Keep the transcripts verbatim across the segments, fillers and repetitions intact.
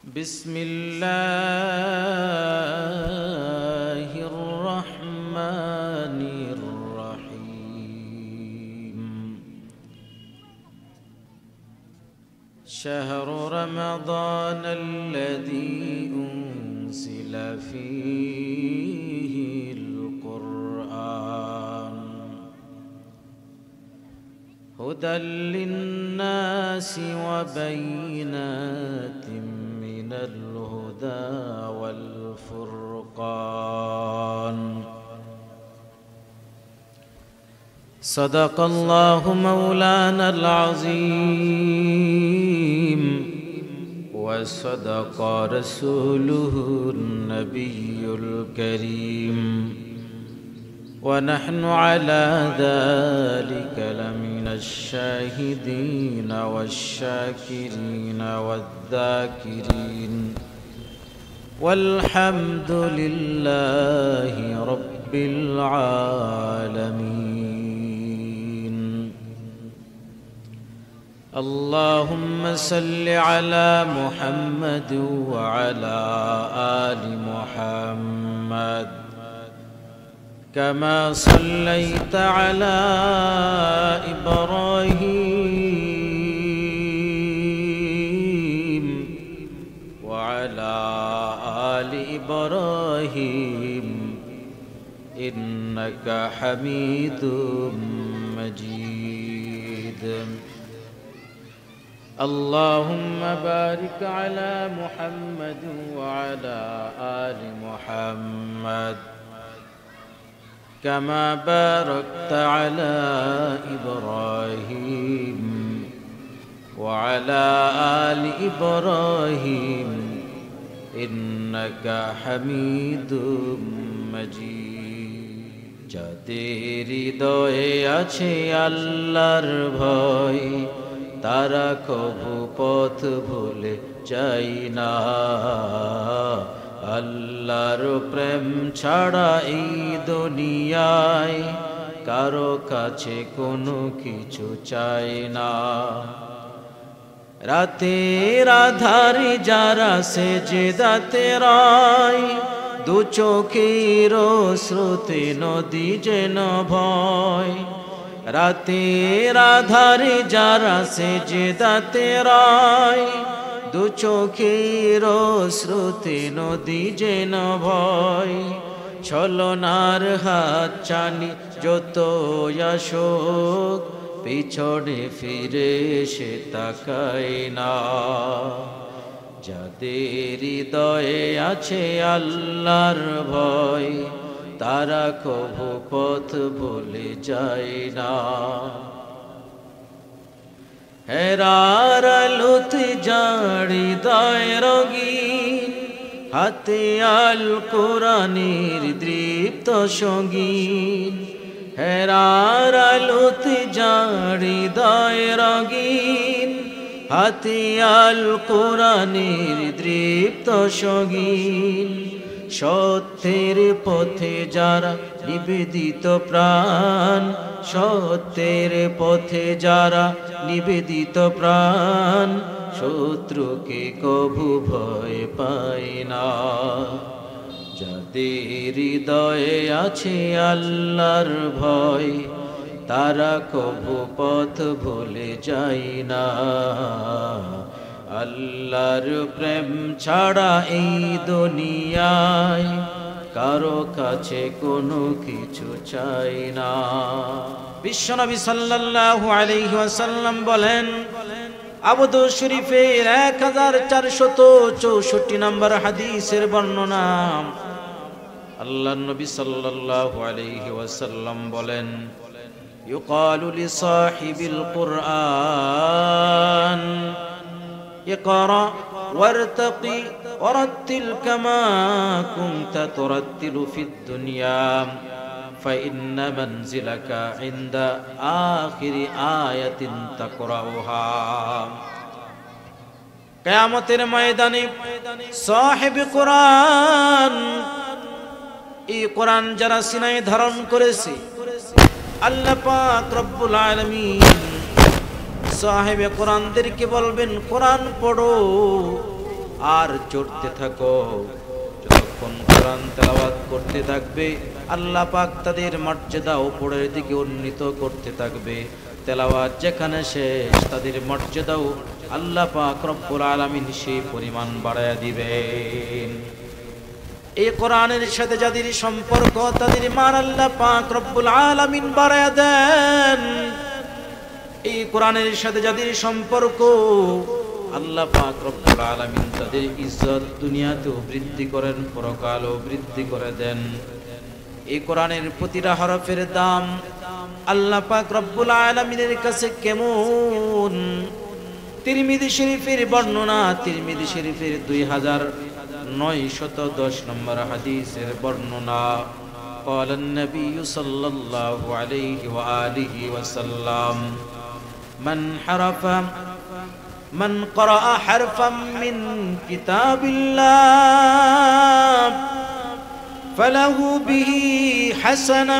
بسم الله الرحمن الرحيم شهر رمضان الذي أنزل فيه القرآن هدى للناس وبينات من الهدى والفرقان صدق الله مولانا العظيم وصدق رسوله النبي الكريم ونحن على ذلك لمن الشاهدين والشاكرين والذاكرين والحمد لله رب العالمين اللهم صل على محمد وعلى آل محمد كما صليت على إبراهيم وعلى آل إبراهيم إنك حميد مجيد اللهم بارك على محمد وعلى آل محمد كما باركت على إبراهيم وعلى آل إبراهيم إنك حميد مجيد যাদের হৃদয়ে আছে আল্লাহর ভয় তারা কভু পথ ভুলে যায় না আল্লাহর প্রেম ছাড়া এই দুনিয়ায় কারো কাছে কোনো কিছু চাই না রাতের আধারে যারা সেজদাতে রয় দু চোখের স্রোতে নদী যেন ভয় রাতের আধারে যারা সেজদাতে রয় দু চোখের স্রোতে নদী যেন ভয় ছলনার হাত চানি যত আসুক পিছনে ফিরে সে তাকায় না যাদের হৃদয়ে আছে আল্লাহর ভয় তারা কভু পথ ভুলে যায় না হেরার আলোতে জাড়ি দয় রঙিন হাতে আল কোরআনের দীপ্ত সঙ্গীন হেরার আলোতে জাড়ি দয় রঙিন হাতে আল কোরআনের দীপ্ত সঙ্গীন সত্যের পথে যারা নিবেদিত প্রাণ সত্যের পথে যারা নিবেদিত প্রাণ শত্রুকে কভু ভয় পায় না যাদের হৃদয়ে আছে আল্লাহর ভয় তারা কভু পথ ভুলে যায় না আল্লাহর প্রেম ছাড়া এই দুনিয়ায় কারো কাছে কোনো কিছু চাই না বিশ্বনবী সাল্লাল্লাহু আলাইহি ওয়াসাল্লাম বলেন আবু শরীফের এক হাজার চারশত চৌষট্টি নম্বর হাদিসের বর্ণনা আল্লাহর নবী সাল্লাল্লাহু আলাইহি ওয়াসাল্লাম বলেন ইউকালু লিসাহিবিল কুরআন ইকরা ওয়ারতাকি ওয়ারাত্তিল কামা কুনতা তুরাত্তিলু ফিদ দুনিয়া فإن منزلك عند آخر آية تقرأها কিয়ামতের ময়দানে সাহিব কুরআন এই কোরআন যারা সিনায় ধারণ করেছে আল্লাহ পাক রব্বুল আলামিন সাহেবে কোরআনদেরকে বলবেন কোরআন পড়ো আর চড়তে থাকো। যতক্ষণ কোরআন তেলাওয়াত করতে থাকবে আল্লাহ পাক তাদের মর্যাদা উপরের দিকে উন্নীত করতে থাকবে। তেলাওয়াত যেখানে শেষ তাদের মর্যাদাও আল্লাহ পাক রব্বুল আলামিন সেই পরিমাণ বাড়ায়া দিবেন। এই কোরআনের সাথে যাদের সম্পর্ক তাদের মান আল্লাহ পাক রব্বুল আলামিন বাড়ায়া দেন। এই কোরআনের সাথে যাদের সম্পর্ক আল্লাহ পাক রব্বুল আলামিন তাদের ইজ্জত দুনিয়াতেও বৃদ্ধি করেন, পরকালেও বৃদ্ধি করে দেন। এই কোরআনের প্রতিটা হরফের দাম আল্লাহ পাক রব্বুল আলামিনের কাছে কেমন। তিরমিজি শরীফের বর্ণনা, তিরমিজি শরীফের দুই হাজার নয়শত দশ নম্বর হাদিসের বর্ণনা। قال النبي صلى الله عليه وآله وسلم من حرف من قرأ حرفا من كتاب الله فله به حسنة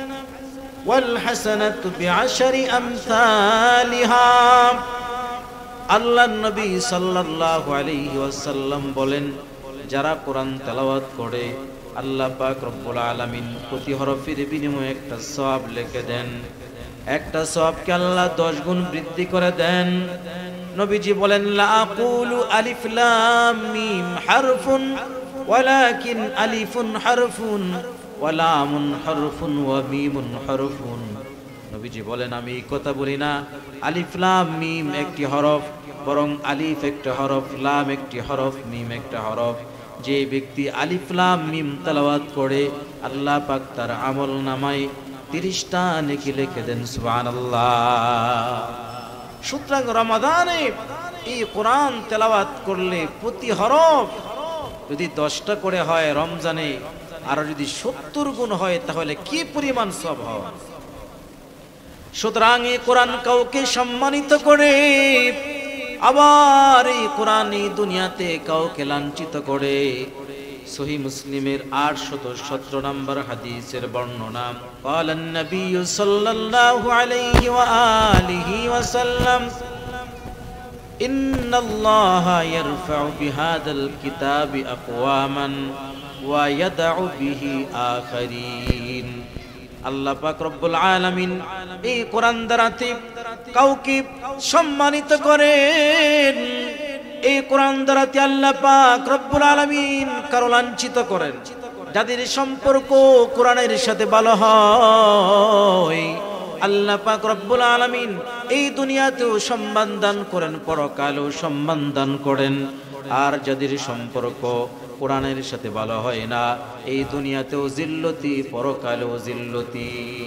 والحسنة بعشر أمثالها। আল্লাহ নবী সাল্লাল্লাহু আলাইহি ওয়াসাল্লাম বলেন, যারা কোরআন তেলাওয়াত করে আল্লাহ পাক রব্বুল আলামিন প্রতি হরফের বিনিময়ে একটা সওয়াব লিখে দেন। একটা সওয়াবকে আল্লাহ দশ গুণ বৃদ্ধি করে দেন। নবীজি বলেন, লা আকুলু আলিফ লাম মিম হারফুন ওয়ালাকিন আলিফুন হারফুন ওয়া লামুন হারফুন ওয়া মিমুন হারফুন। নবীজি বলেন, আমি এই কথা বলি না আলিফ লাম মিম একটি হরফ, বরং আলিফ একটা হরফ, লাম একটি হরফ, মিম একটা হরফ। যে ব্যক্তি আলিফ লাম মিম তেলাওয়াত করে আল্লাহ পাক তার আমল নামায় তিরিশটা নেকি লিখে দেন। সুবহানাল্লাহ। সুতরাং রমাদানে এই কোরআন তেলাওয়াত করলে প্রতি হরফ যদি দশটা করে হয়, রমজানে আরো যদি সত্তর গুণ হয় তাহলে কি পরিমাণ সওয়াব হয়। সুতরাং এই কোরআন কাউকে সম্মানিত করে, আবার এই কোরআন এই দুনিয়াতে কাউকে লাঞ্ছিত করে। সহিহ মুসলিমের আটশত সতেরো নম্বর হাদিসের বর্ণনা। ক্বালান নবী সাল্লাল্লাহু আলাইহি ওয়া আলিহি ওয়াসাল্লাম ইন্নাল্লাহা ইয়ারফা'ু বিহাদাল কিতাবি আকওয়ামান ওয়া ইয়াদ'উ বিহি আখারিন। আল্লাহ পাক রব্বুল আলামিন এই কোরআন দ্বারাতে কাউকে সম্মানিত করেন, এই কোরআন দ্বারাতে আল্লাহ পাক রব্বুল আলামিন কারো লাঞ্ছিত করেন। যাদের সম্পর্ক কোরআনের সাথে ভালো হয় আল্লাহ পাক রব্বুল আলামিন এই দুনিয়াতেও সম্মান দান করেন, পরকালেও সম্মান দান করেন। আর যাদের সম্পর্ক কোরআনের সাথে ভালো হয় না, এই দুনিয়াতেও জিল্লতি, পরকালেও জিল্লতি।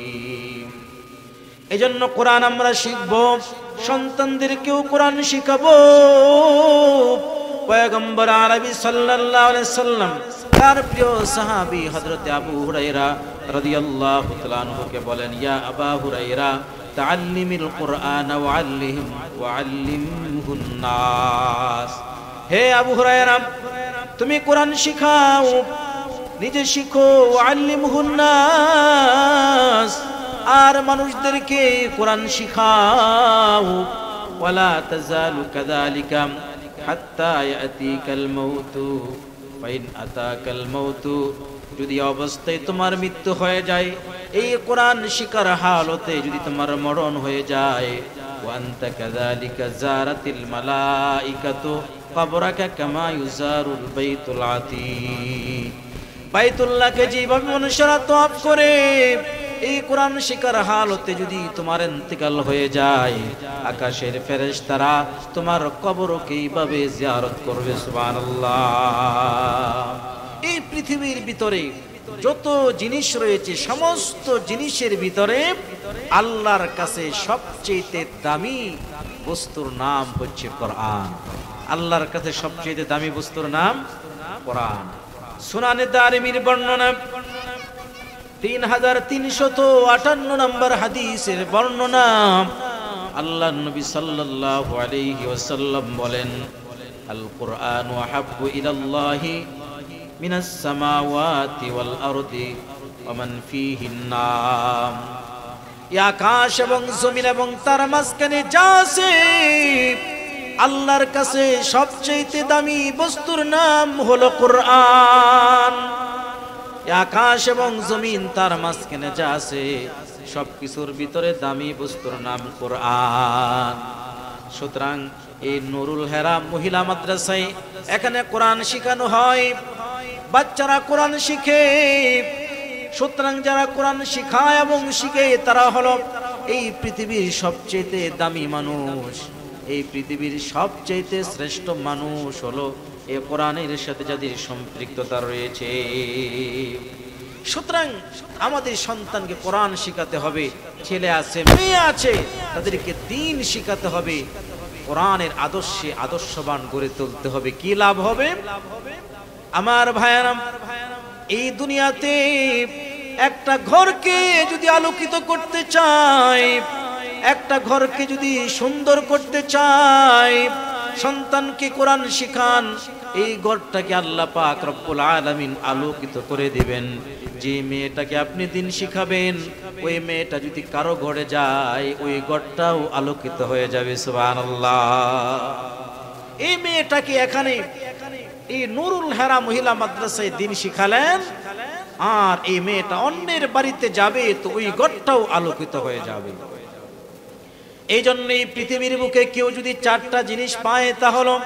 এজন্য কোরআন আমরা শিখব, সন্তানদেরকেও কোরআন শিখাবো। পয়গম্বর আরবি সাল্লাল্লাহু আলাইহি সাল্লাম তার প্রিয় সাহাবী হযরত আবু হুরায়রা রাদিয়াল্লাহু তাআলা আনহুকে বলেন, ইয়া আবা হুরায়রা তাআল্লিমিল কুরআন ওয়া আল্লিম ওয়া আল্লিমহুন নাস। হে আবু হুরায়রা, তুমি কোরআন শিখাও, নিজে শিখো, ওয়া আল্লিমহুন নাস, আর মানুষদেরকে কোরআন শিখাও। ওয়ালা তাজালু কাযালিকা হাত্তা ইয়াতিকাল মাউতু ফাইন আতাকাল মাউতু। যদি অবস্থায় তোমার মৃত্যু হয়ে যায়, এই কোরআন শিখার হালতে যদি তোমার মরণ হয়ে যায়, ওয়া আনতা কাযালিকা জারাতিল মালাইকাতু কবরাকা কামা ইউজারুল বাইতুল আতীক। বাইতুল্লাহকে যেভাবে মানুষরা তওয়াফ করে, এই কোরআন শিখার হালতে যদি তোমার ইন্তেকাল হয়ে যায়, আকাশের ফেরেশতারা তোমার কবরকে এইভাবে জিয়ারত করবে। সুবহানাল্লাহ। এই পৃথিবীর ভিতরে যত জিনিস রয়েছে, সমস্ত জিনিসের ভিতরে আল্লাহর কাছে সবচেয়ে দামি বস্তুর নাম হচ্ছে কোরআন। আল্লাহর কাছে সবচেয়ে দামি বস্তুর নাম কোরআন। সুনানে দারিমির বর্ণনা তিন হাজার তিনশত আটান্ন নম্বর হাদিসের বর্ণনা। আল্লাহ নবী সাল্লাল্লাহু আলাইহি ওয়াসাল্লাম বলেন, আল কুরআন আহাব্বু ইলাল্লাহি মিনাস সামাওয়াতি ওয়াল আরদি ওয়া মান ফীহিন্না। এই আকাশ এবং জমিন এবং তার মাঝখানে যা আছে আল্লাহর কাছে সবচেয়ে দামি বস্তুর নাম হলো কোরআন। আকাশ এবং জমিন তার মাঝখানে যা আছে সবকিছুর ভিতরে দামি বস্তুর নাম কোরআন। সুতরাং এই নুরুল হেরা মহিলা মাদ্রাসায় এখানে কোরআন শেখানো হয়, বাচ্চারা কোরআন শিখে। সুতরাং যারা কোরআন শিখায় এবং শিখে তারা হলো এই পৃথিবীর সবচেয়ে দামি মানুষ, এই পৃথিবীর সবচেয়ে শ্রেষ্ঠ মানুষ হলো এই কোরআনের সাথে যাদের সম্পৃক্ততা রয়েছে। সুতরাং আমাদের সন্তানকে কোরআন শিখাতে হবে, ছেলে আছে মেয়ে আছে তাদেরকে দ্বীন শিখাতে হবে, কোরআনের আদর্শে আদর্শবান গড়ে তুলতে হবে। কি লাভ হবে আমার ভাইয়েরা? এই দুনিয়াতে একটা ঘরকে যদি আলোকিত করতে চায়, একটা ঘরকে যদি সুন্দর করতে চায়, সন্তানকে কোরআন শিখান, এই ঘরটাকে আল্লাহ পাক রব্বুল আলামিন আলোকিত করে দিবেন। যে মেয়েটাকে আপনি দিন শিখাবেন ওই মেয়েটা যদি কারো ঘরে যায় ওই ঘরটাও আলোকিত হয়ে যাবে। সুবহানাল্লাহ। এই মেয়েটাকে এখানে এই নুরুল হেরা মহিলা মাদ্রাসায় দিন শিখালেন, আর এই মেয়েটা অন্যের বাড়িতে যাবে তো ওই ঘরটাও আলোকিত হয়ে যাবে। এই জন্য এই পৃথিবীর বুকে কেউ যদি চারটা জিনিস পায়, তাহলে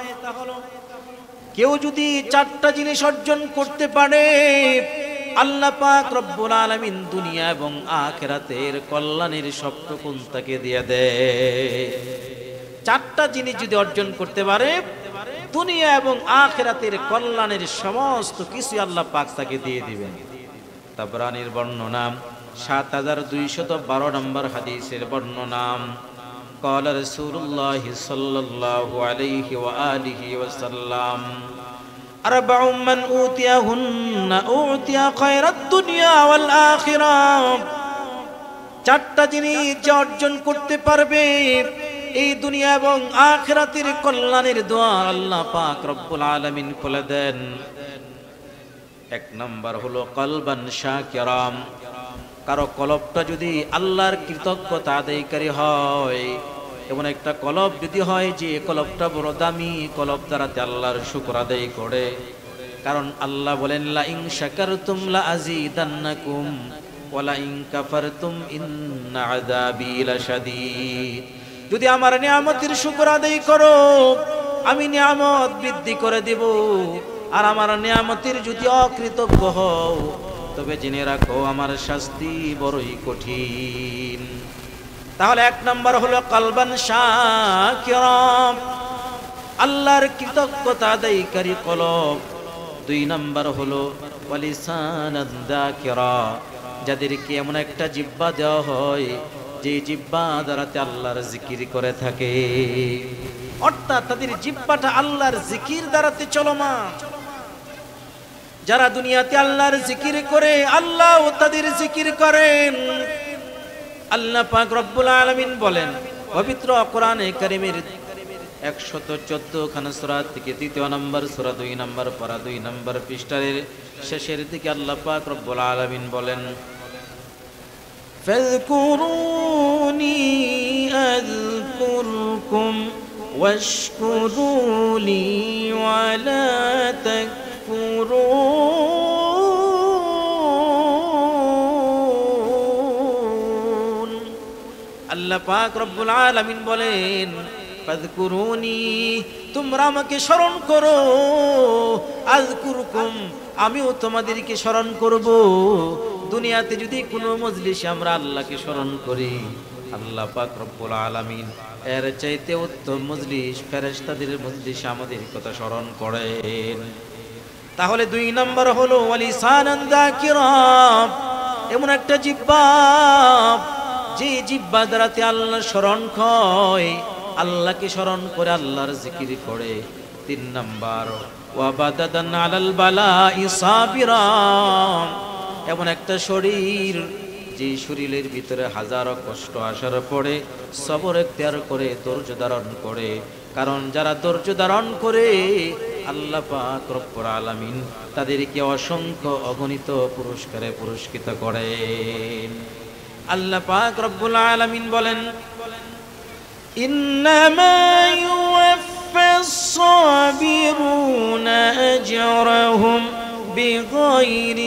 কেউ যদি চারটা জিনিস অর্জন করতে পারে, আল্লাহ পাক রব্বুল আলামিন দুনিয়া এবং আখিরাতের কল্যাণের সবটুকুন তাকে দিয়ে দেয়। চারটা জিনিস যদি অর্জন করতে পারে, দুনিয়া এবং আখিরাতের কল্যাণের সমস্ত কিছু আল্লাহ পাক তাকে দিয়ে দিবেন। তাবরানীর বর্ণনা সাত হাজার দুইশত বারো নম্বর হাদিসের বর্ণনা। قال رسول الله صلى الله عليه وآله وسلم أربع من أوتيهن أوتي خير الدنيا والآخرة। চারটা জিনিস যা অর্জন করতে পারবে এই দুনিয়া এবং আখিরাতের কল্যাণের দ্বার আল্লাহ পাক রব্বুল আলামিন খুলে দেন। এক নাম্বার হলো কলবান শাকিরাম। কারো কলবটা যদি আল্লাহর কৃতজ্ঞতা আদায়কারী হয়, এমন একটা কলব যদি হয় যে কলবটা বড় দামি, কলব দ্বারাতে আল্লাহর শুকর আদায় করে। কারণ আল্লাহ বলেন লা ইন শাকারতুম লা আযীদান্নাকুম ওয়া লা ইন কাফারতুম ইন্না আযাবী লাশাদীদ। যদি আমার নিয়ামতের শুকর আদায় করো আমি নিয়ামত বৃদ্ধি করে দেব, আর আমার নিয়ামতের যদি অকৃতজ্ঞ হও তবে জেনে রাখো আমার শাস্তি বড়ই কঠিন। তাহলে এক নম্বর হলো কলবান শাকিরা, আল্লাহর কৃতজ্ঞতা আদায়কারী কলব। দুই নম্বর হলো ওয়ালিসানান যাকিরা, যাদেরকে এমন একটা জিহ্বা দেওয়া হয় যে জিহ্বা দ্বারাতে আল্লাহর জিকির করে থাকে, অর্থাৎ তাদের জিহ্বাটা আল্লাহর জিকির দ্বারাতে চলমান। যারা দুনিয়াতে আল্লাহর জিকির করে আল্লাহ তাদের জিকির করেন। আল্লাহ পাক রব্বুল আলামিন বলেন পবিত্র কোরআনে কারীমের একশত চোদ্দ খানা সূরা থেকে তৃতীয় নম্বর সূরা দুই নম্বর পারা দুই নম্বর পৃষ্ঠার শেষের দিকে আল্লাহ পাক রব্বুল আলামিন বলেন ফাযকুরুনি আযকুরকুম ওয়াশকুরুলি ওয়ালা তাকফুরুন। আল্লাহ পাক রব্বুল আলামিন বলেন ফাযকুরুনি, তোমরা আমাকে স্মরণ করো, আযকুরকুম, আমিও তোমাদেরকে স্মরণ করব। দুনিয়াতে যদি কোনো মজলিসে আমরা আল্লাহকে স্মরণ করি, আল্লাহ পাক রব্বুল আলামিন এর চাইতে উত্তম মজলিস ফেরেশতাদের মজলিসে আমাদের কথা স্মরণ করেন। তাহলে দুই নম্বর হলো ওয়ালিসানান যাকিরা, এমন একটা জিহ্বা যে জিহ্বা দ্বারাতে আল্লাহ স্মরণ হয়, আল্লাহকে স্মরণ করে আল্লাহর জিকির করে। তিন নম্বর ওয়াবাদাদান আলাল বালাই সাবিরা, এমন একটা শরীর যে শরীরের ভিতরে হাজারো কষ্ট আসার পরে সবর এখতিয়ার করে ধৈর্য ধারণ করে। কারণ যারা ধৈর্য ধারণ করে আল্লাহ পাক রব্বুল আলামিন তাদেরকে অসংখ্য অগণিত পুরস্কারে পুরস্কৃত করেন। আল্লাহ পাক রব্বুল আলামিন বলেন ইন্নামা ইউওয়াফ فالصابرون أجرهم بغير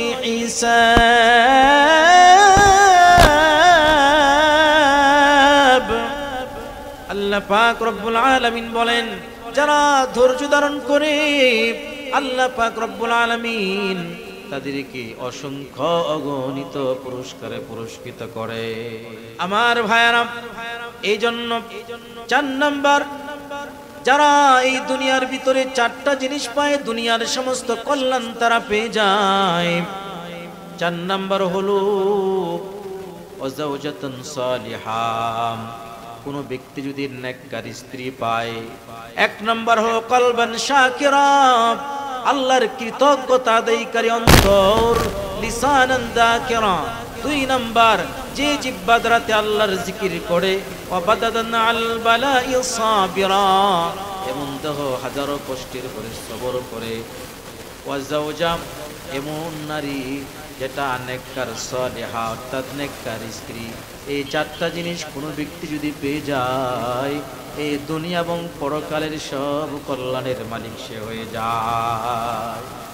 حساب আল্লাহ পাক রব্বুল আলামিন বলেন যারা ধৈর্য ধারণ করে আল্লাহ পাক রব্বুল আলামিন তাদেরকে অসংখ্য অগণিত পুরস্কারে পুরস্কৃত করে। আমার ভাইয়ারা, এই জন্য চার নাম্বার যারা এই দুনিয়ার ভিতরে চারটা জিনিস পায় দুনিয়ার সমস্ত কল্যাণ তারা পেয়ে যায়। চার নাম্বার হলো ওয়াজাওজাতুন সালিহা, কোন ব্যক্তি যদি নেককার স্ত্রী পায়। এক নাম্বার হলো কলবান শাকিরা, আল্লাহর কৃতজ্ঞতা আদায়কারী অন্তর, লিসানান যাকিরা। দুই নাম্বার যে জিহ্বা দ্বারাতে আল্লাহর জিকির করে, ওয়া বাদাদান আল বালাই সাবিরা, এমন দেহ হাজারো কষ্টের পরে সবর করে। ওয়া যাওজা, এমন নারী যেটা নেককার সালিহা অর্থাৎ নেককার স্ত্রী। এই চারটা জিনিস কোনো ব্যক্তি যদি পেয়ে যায় এই দুনিয়া এবং পরকালের সব কল্যাণের মালিক সে হয়ে যায়।